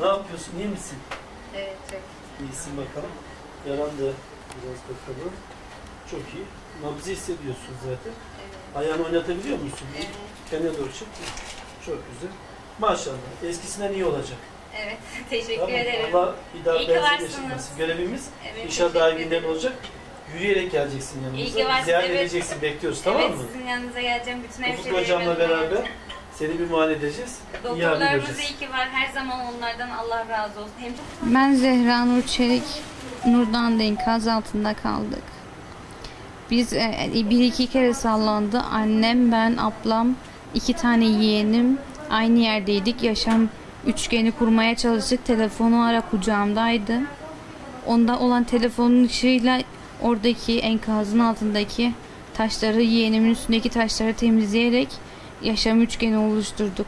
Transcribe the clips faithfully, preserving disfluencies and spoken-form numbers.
Ne yapıyorsun? İyi misin? Evet, çok. İyisin bakalım. Yaran da biraz bakalım. Çok iyi. Nabzı hissediyorsun zaten. Evet. Ayağını oynatabiliyor musun? Evet. Kendine doğru çık. Çok güzel. Maşallah. Eskisinden iyi olacak. Evet, teşekkür Tamam. ederim. Allah bir daha İyi ki benzer varsınız. yaşatmasın. Görevimiz Evet, inşallah daha iyi teşekkür günlerin ederim. olacak. Yürüyerek geleceksin yanımıza. İyi ki varsınız, Ziyaret evet. edeceksin. Bekliyoruz, tamam Evet, mı? sizin yanınıza geleceğim. Bütün Ufuk hemşirelerimle hocamla beraber seni bir muayene edeceğiz. İyi halde doktorlarımız göreceğiz. iyi ki var. Her zaman onlardan Allah razı olsun. Hem çok... Ben Zehra Nur Çelik, Nurdan'da enkaz altında kaldık. Biz e, bir iki kere sallandı. Annem, ben, ablam, iki tane yeğenim aynı yerdeydik. Yaşam üçgeni kurmaya çalıştık. Telefonu ara kucağımdaydı. Onda olan telefonun ışığıyla oradaki enkazın altındaki taşları, yeğenimin üstündeki taşları temizleyerek yaşam üçgeni oluşturduk.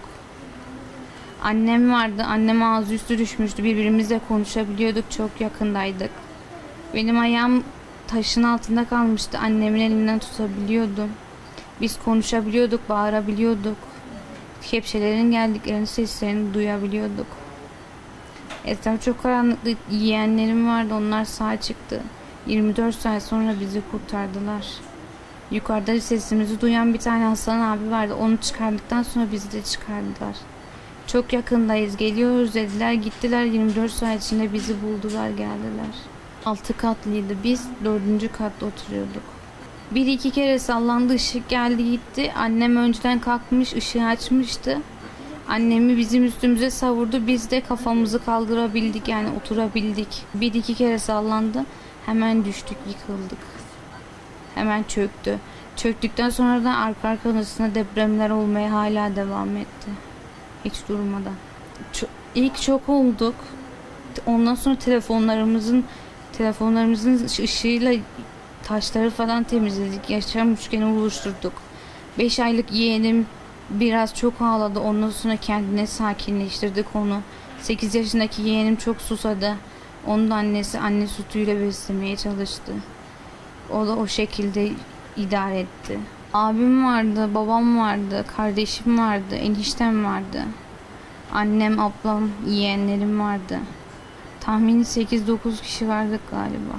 Annem vardı. Annem ağzı üstü düşmüştü. Birbirimizle konuşabiliyorduk. Çok yakındaydık. Benim ayağım taşın altında kalmıştı. Annemin elinden tutabiliyordum. Biz konuşabiliyorduk, bağırabiliyorduk. Hemşirelerin geldiklerinin seslerini duyabiliyorduk. Etraf çok karanlıktı. Yeğenlerim vardı. Onlar sağ çıktı. yirmi dört saat sonra bizi kurtardılar. Yukarıda sesimizi duyan bir tane Hasan abi vardı. Onu çıkardıktan sonra bizi de çıkardılar. Çok yakındayız, geliyoruz dediler, gittiler. Yirmi dört saat içinde bizi buldular, geldiler. Altı katlıydı, biz dördüncü katta oturuyorduk. Bir iki kere sallandı, ışık geldi gitti. Annem önceden kalkmış, ışığı açmıştı. Annemi bizim üstümüze savurdu, biz de kafamızı kaldırabildik, yani oturabildik. Bir iki kere sallandı, hemen düştük, yıkıldık. Hemen çöktü. Çöktükten sonra da arka arkasına depremler olmaya hala devam etti. Hiç durmadan. Çok, ilk çok olduk. Ondan sonra telefonlarımızın telefonlarımızın ışığıyla taşları falan temizledik. Yaşam üçgeni oluşturduk. Beş aylık yeğenim biraz çok ağladı. Ondan sonra kendine sakinleştirdik onu. Sekiz yaşındaki yeğenim çok susadı. Onun da annesi anne sütüyle beslemeye çalıştı. O da o şekilde idare etti. Abim vardı, babam vardı, kardeşim vardı, eniştem vardı. Annem, ablam, yeğenlerim vardı. Tahmini sekiz dokuz kişi vardık galiba.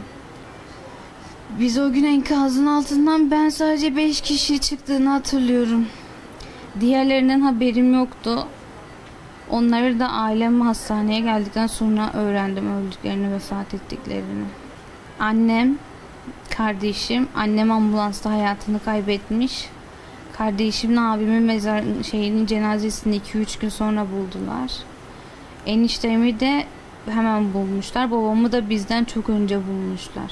Biz o gün enkazın altından ben sadece beş kişi çıktığını hatırlıyorum. Diğerlerinden haberim yoktu. Onları da ailem hastaneye geldikten sonra öğrendim öldüklerini, vefat ettiklerini. Annem, kardeşim, annem ambulansta hayatını kaybetmiş. Kardeşimle abimin mezar şeyinin cenazesini iki üç gün sonra buldular. Eniştemi de hemen bulmuşlar. Babamı da bizden çok önce bulmuşlar.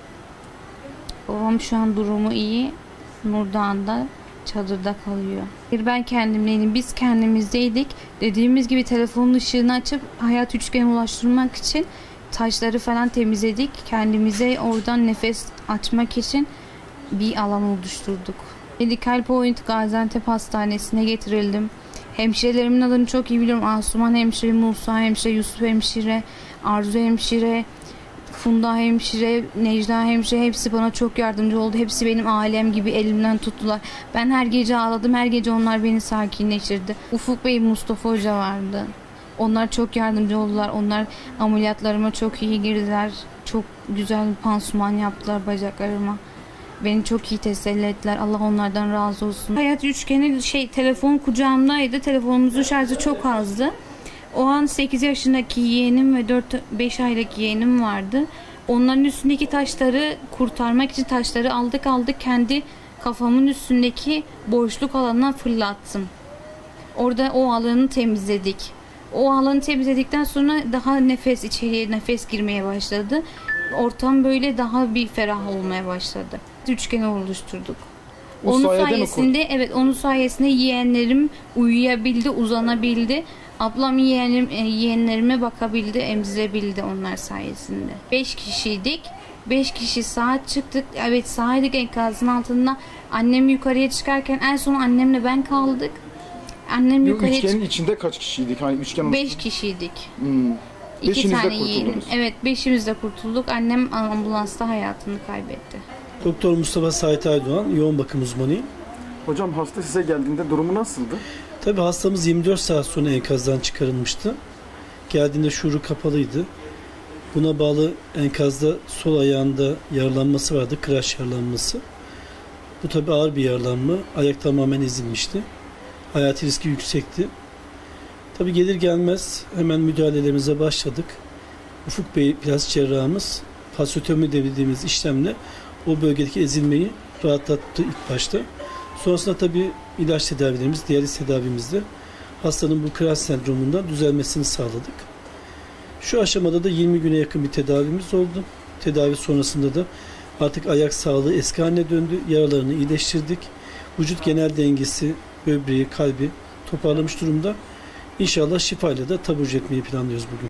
Babam şu an durumu iyi. Nurdağ'da çadırda kalıyor. Ben kendimleydim. Biz kendimizdeydik. Dediğimiz gibi telefonun ışığını açıp hayat üçgeni ulaştırmak için taşları falan temizledik. Kendimize oradan nefes açmak için bir alan oluşturduk. Medical Point Gaziantep Hastanesi'ne getirildim. Hemşirelerimin adını çok iyi biliyorum. Asuman hemşire, Musa hemşire, Yusuf hemşire, Arzu hemşire, Funda hemşire, Necla hemşire, hepsi bana çok yardımcı oldu. Hepsi benim ailem gibi elimden tuttular. Ben her gece ağladım. Her gece onlar beni sakinleştirdi. Ufuk Bey, Mustafa Hoca vardı. Onlar çok yardımcı oldular. Onlar ameliyatlarıma çok iyi girdiler. Çok güzel bir pansuman yaptılar bacaklarıma. Beni çok iyi teselli ettiler. Allah onlardan razı olsun. Hayat üçgeni şey telefon kucağımdaydı. Telefonumuzun şarjı çok azdı. O an sekiz yaşındaki yeğenim ve dört beş aylık yeğenim vardı. Onların üstündeki taşları kurtarmak için taşları aldık aldık kendi kafamın üstündeki boşluk alanına fırlattım. Orada o alanı temizledik. O alanı temizledikten sonra daha nefes içeriye nefes girmeye başladı. Ortam böyle daha bir ferah olmaya başladı. Üçgeni oluşturduk. O onun sayede sayesinde evet onun sayesinde yeğenlerim uyuyabildi, uzanabildi. Ablam yeğenim, yeğenlerime bakabildi, emzirebildi onlar sayesinde. Beş kişiydik. Beş kişi saat çıktık. Evet sahaydık enkazın altında. Annem yukarıya çıkarken en son annemle ben kaldık. Annem yukarıya Üçgenin içinde kaç kişiydik? Hani üçgen Beş kişiydik. Hmm. İki Beşiniz tane de yeğenim. kurtuldunuz. Evet beşimiz de kurtulduk. Annem ambulansta hayatını kaybetti. Doktor Mustafa Sait Aydoğan, yoğun bakım uzmanıyım. Hocam hasta size geldiğinde durumu nasıldı? Tabii hastamız yirmi dört saat sonra enkazdan çıkarılmıştı. Geldiğinde şuuru kapalıydı. Buna bağlı enkazda sol ayağında yaralanması vardı, kıraç yaralanması. Bu tabi ağır bir yaralanma. Ayak tamamen ezilmişti. Hayati riski yüksekti. Tabi gelir gelmez hemen müdahalelerimize başladık. Ufuk Bey plastik cerrahımız fasyotomi dediğimiz işlemle o bölgedeki ezilmeyi rahatlattı ilk başta. Sonrasında tabi ilaç tedavilerimiz, diyaliz tedavimizde hastanın bu kıraç sendromundan düzelmesini sağladık. Şu aşamada da yirmi güne yakın bir tedavimiz oldu. Tedavi sonrasında da artık ayak sağlığı eski haline döndü. Yaralarını iyileştirdik. Vücut genel dengesi, böbreği, kalbi toparlamış durumda. İnşallah şifayla da taburcu etmeyi planlıyoruz bugün.